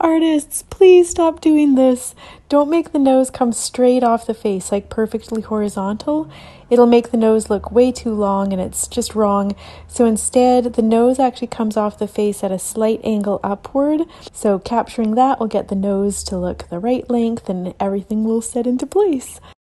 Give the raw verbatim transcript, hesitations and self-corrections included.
Artists, please stop doing this. Don't make the nose come straight off the face, like perfectly horizontal. It'll make the nose look way too long and it's just wrong. So instead, the nose actually comes off the face at a slight angle upward. So capturing that will get the nose to look the right length and everything will set into place.